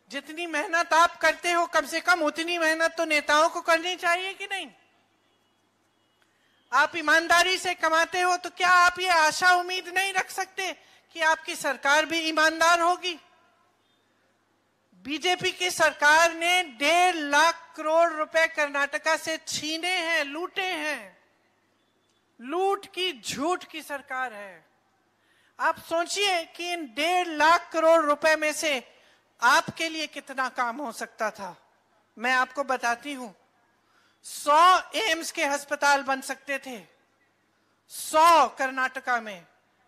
जितनी मेहनत आप करते हो कम से कम उतनी मेहनत तो नेताओं को करनी चाहिए कि नहीं? आप ईमानदारी से कमाते हो तो क्या आप ये आशा उम्मीद नहीं रख सकते कि आपकी सरकार भी ईमानदार होगी? बीजेपी की सरकार ने 1.5 लाख करोड़ रुपए कर्नाटका से छीने हैं, लूटे हैं। लूट की झूठ की सरकार है। आप सोचिए कि इन 1.5 लाख करोड़ रुपए में से आपके लिए कितना काम हो सकता था। मैं आपको बताती हूं, 100 एम्स के अस्पताल बन सकते थे, 100 कर्नाटका में।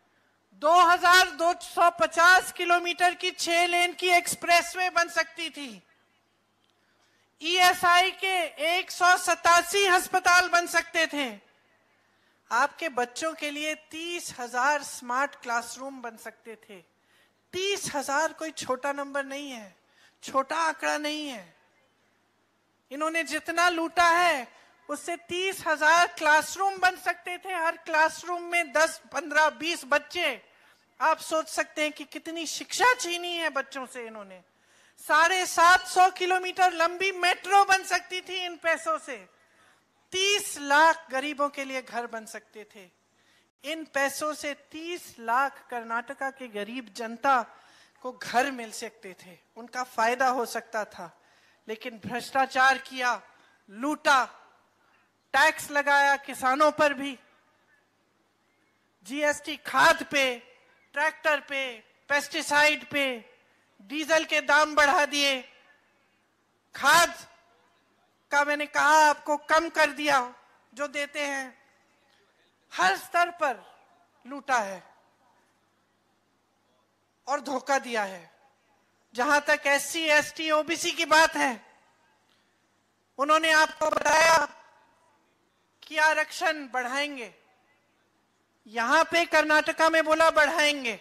2250 किलोमीटर की 6 लेन की एक्सप्रेसवे बन सकती थी। ईएसआई के 187 अस्पताल बन सकते थे। आपके बच्चों के लिए 30,000 स्मार्ट क्लासरूम बन सकते थे। 30,000 कोई छोटा नंबर नहीं है, छोटा आंकड़ा नहीं है। इन्होंने जितना लूटा है उससे 30,000 क्लासरूम बन सकते थे। हर क्लासरूम में 10, 15, 20 बच्चे। आप सोच सकते हैं कि कितनी शिक्षा छीनी है बच्चों से इन्होंने। 750 किलोमीटर लंबी मेट्रो बन सकती थी इन पैसों से। 30 लाख गरीबों के लिए घर बन सकते थे। इन पैसों से 30 लाख कर्नाटका के गरीब जनता को घर मिल सकते थे, उनका फायदा हो सकता था। लेकिन भ्रष्टाचार किया, लूटा, टैक्स लगाया किसानों पर भी, जीएसटी खाद पे, ट्रैक्टर पे, पेस्टिसाइड पे, डीजल के दाम बढ़ा दिए, खाद का मैंने कहा आपको कम कर दिया जो देते हैं। हर स्तर पर लूटा है और धोखा दिया है। जहां तक एससी, एसटी, ओबीसी की बात है, उन्होंने आपको बताया कि आरक्षण बढ़ाएंगे। यहां पे कर्नाटका में बोला बढ़ाएंगे।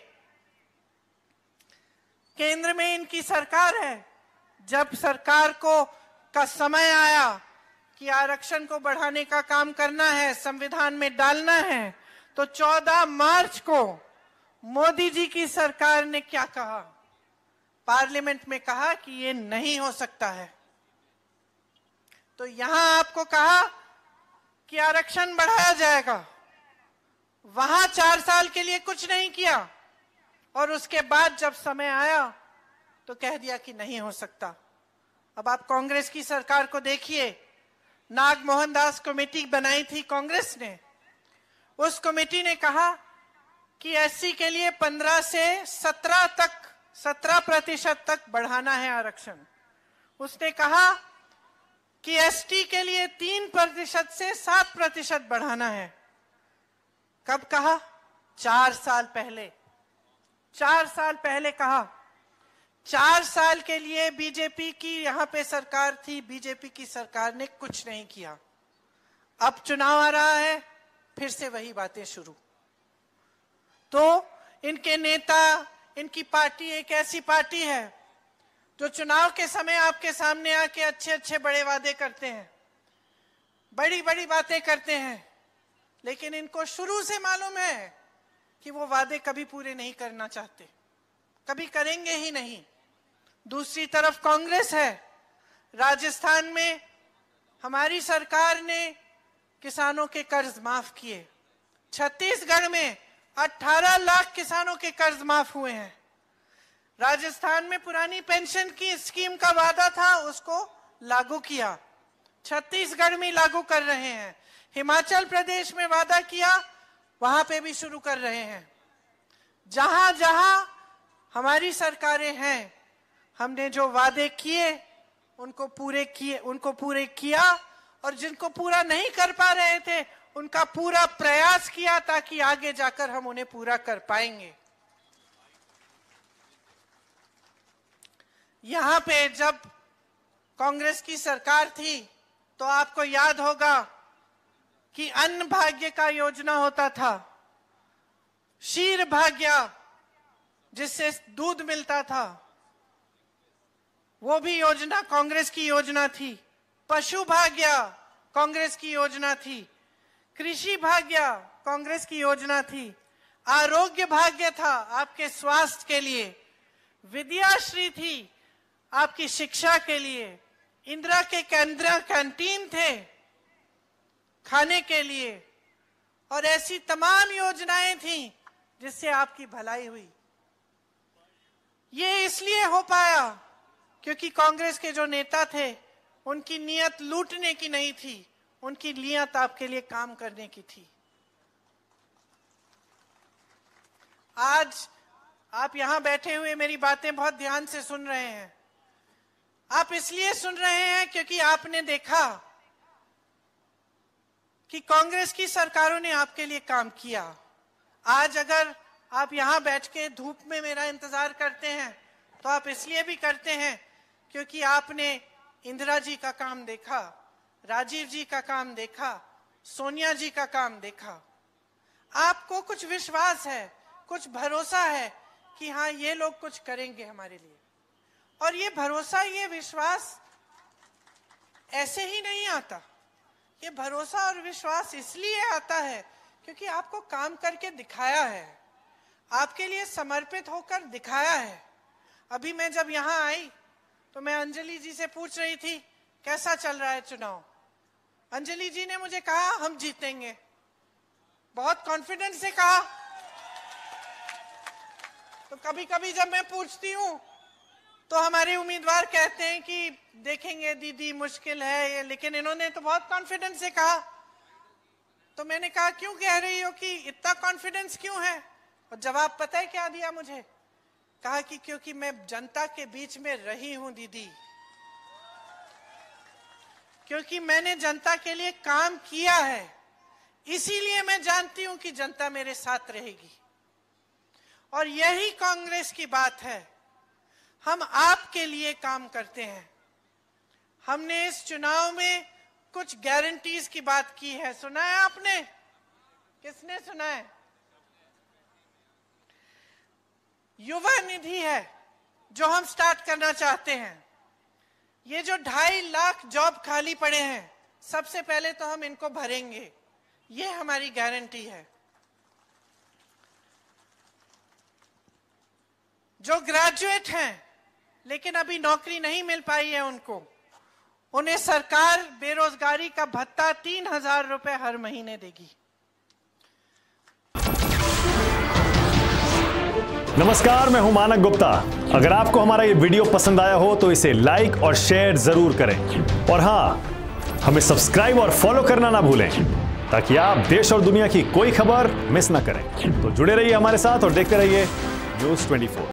केंद्र में इनकी सरकार है। जब सरकार का समय आया कि आरक्षण को बढ़ाने का काम करना है, संविधान में डालना है, तो 14 मार्च को मोदी जी की सरकार ने क्या कहा? पार्लियामेंट में कहा कि ये नहीं हो सकता है। तो यहां आपको कहा कि आरक्षण बढ़ाया जाएगा, वहां 4 साल के लिए कुछ नहीं किया, और उसके बाद जब समय आया तो कह दिया कि नहीं हो सकता। अब आप कांग्रेस की सरकार को देखिए। नागमोहन दास कमेटी बनाई थी कांग्रेस ने। उस कमेटी ने कहा कि एससी के लिए 15 से 17% तक बढ़ाना है आरक्षण। उसने कहा कि एसटी के लिए 3% से 7% बढ़ाना है। कब कहा? 4 साल पहले। 4 साल पहले कहा। 4 साल के लिए बीजेपी की यहां पे सरकार थी, बीजेपी की सरकार ने कुछ नहीं किया। अब चुनाव आ रहा है, फिर से वही बातें शुरू। तो इनके नेता, इनकी पार्टी एक ऐसी पार्टी है जो चुनाव के समय आपके सामने आके अच्छे अच्छे बड़े वादे करते हैं, बड़ी बड़ी बातें करते हैं, लेकिन इनको शुरू से मालूम है कि वो वादे कभी पूरे नहीं करना चाहते, कभी करेंगे ही नहीं। दूसरी तरफ कांग्रेस है। राजस्थान में हमारी सरकार ने किसानों के कर्ज माफ किए। छत्तीसगढ़ में 18 लाख किसानों के कर्ज माफ हुए हैं। राजस्थान में पुरानी पेंशन की स्कीम का वादा था, उसको लागू किया। छत्तीसगढ़ में लागू कर रहे हैं। हिमाचल प्रदेश में वादा किया, वहां पे भी शुरू कर रहे हैं। जहां जहां हमारी सरकारें हैं, हमने जो वादे किए उनको पूरे किया, और जिनको पूरा नहीं कर पा रहे थे उनका पूरा प्रयास किया, ताकि आगे जाकर हम उन्हें पूरा कर पाएंगे। यहां पे जब कांग्रेस की सरकार थी तो आपको याद होगा कि अन्न भाग्य का योजना होता था, क्षीर भाग्य जिससे दूध मिलता था, वो भी योजना कांग्रेस की योजना थी। पशु भाग्य कांग्रेस की योजना थी। कृषि भाग्य कांग्रेस की योजना थी। आरोग्य भाग्य था आपके स्वास्थ्य के लिए। विद्याश्री थी आपकी शिक्षा के लिए इंदिरा के केंद्र कैंटीन थे खाने के लिए, और ऐसी तमाम योजनाएं थी जिससे आपकी भलाई हुई। ये इसलिए हो पाया क्योंकि कांग्रेस के जो नेता थे उनकी नीयत लूटने की नहीं थी, उनकी नीयत आपके लिए काम करने की थी। आज आप यहां बैठे हुए मेरी बातें बहुत ध्यान से सुन रहे हैं। आप इसलिए सुन रहे हैं क्योंकि आपने देखा कि कांग्रेस की सरकारों ने आपके लिए काम किया। आज अगर आप यहां बैठ के धूप में मेरा इंतजार करते हैं तो आप इसलिए भी करते हैं क्योंकि आपने इंदिरा जी का काम देखा, राजीव जी का काम देखा, सोनिया जी का काम देखा। आपको कुछ विश्वास है, कुछ भरोसा है कि हाँ ये लोग कुछ करेंगे हमारे लिए। और ये भरोसा, ये विश्वास ऐसे ही नहीं आता। ये भरोसा और विश्वास इसलिए आता है क्योंकि आपको काम करके दिखाया है, आपके लिए समर्पित होकर दिखाया है। अभी मैं जब यहाँ आई तो मैं अंजलि जी से पूछ रही थी कैसा चल रहा है चुनाव। अंजलि जी ने मुझे कहा हम जीतेंगे, बहुत कॉन्फिडेंस से कहा। तो कभी कभी जब मैं पूछती हूँ तो हमारे उम्मीदवार कहते हैं कि देखेंगे दीदी मुश्किल है ये, लेकिन इन्होंने तो बहुत कॉन्फिडेंस से कहा। तो मैंने कहा क्यों कह रही हो कि इतना कॉन्फिडेंस क्यों है? और जवाब पता है क्या दिया मुझे? कहा कि क्योंकि मैं जनता के बीच में रही हूं दीदी, क्योंकि मैंने जनता के लिए काम किया है, इसीलिए मैं जानती हूं कि जनता मेरे साथ रहेगी। और यही कांग्रेस की बात है, हम आपके लिए काम करते हैं। हमने इस चुनाव में कुछ गारंटीज की बात की है, सुना है आपने? किसने सुना है? युवा निधि है जो हम स्टार्ट करना चाहते हैं। ये जो 2.5 लाख जॉब खाली पड़े हैं, सबसे पहले तो हम इनको भरेंगे, ये हमारी गारंटी है। जो ग्रेजुएट हैं लेकिन अभी नौकरी नहीं मिल पाई है उन्हें सरकार बेरोजगारी का भत्ता 3,000 रुपए हर महीने देगी। नमस्कार, मैं हूं मानक गुप्ता। अगर आपको हमारा ये वीडियो पसंद आया हो तो इसे लाइक और शेयर जरूर करें, और हां, हमें सब्सक्राइब और फॉलो करना ना भूलें ताकि आप देश और दुनिया की कोई खबर मिस ना करें। तो जुड़े रहिए हमारे साथ और देखते रहिए News 24।